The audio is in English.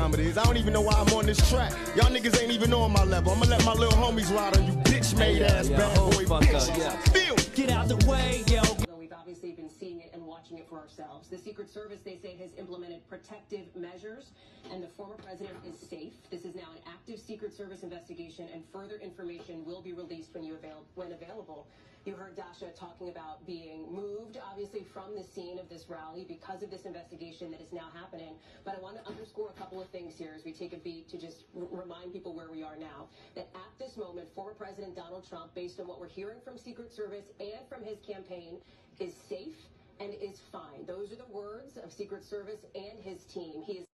time it is. I don't even know why I'm on this track. Y'all niggas ain't even on my level. I'ma let my little homies ride on you bitch-made ass bad boy bitches. Feel me? Get out the way, yo. We've obviously been seeing it and watching it for ourselves. The Secret Service, they say, has implemented protective measures, and the former president is safe. This is now an active Secret Service investigation, and further information will be released when available. You heard Dasha talking about being moved, obviously, from the scene of this rally because of this investigation that is now happening. But I want to underscore a couple of things here as we take a beat to just remind people where we are now. That at this moment, former President Donald Trump, based on what we're hearing from Secret Service and from his campaign, is safe and is fine. Those are the words of Secret Service and his team. He is